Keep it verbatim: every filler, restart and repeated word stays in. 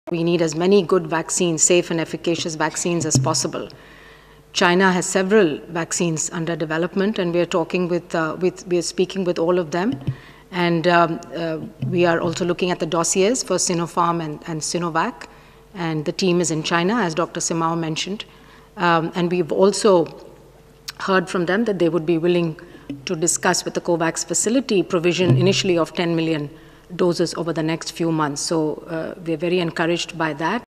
we need as many good vaccines, safe and efficacious vaccines as possible. China has several vaccines under development, and we are talking with, uh, with we are speaking with all of them. And um, uh, we are also looking at the dossiers for Sinopharm and, and Sinovac. And the team is in China, as Doctor Simao mentioned. Um, and we've also heard from them that they would be willing to discuss with the COVAX facility provision initially of ten million doses over the next few months. So uh, we're very encouraged by that.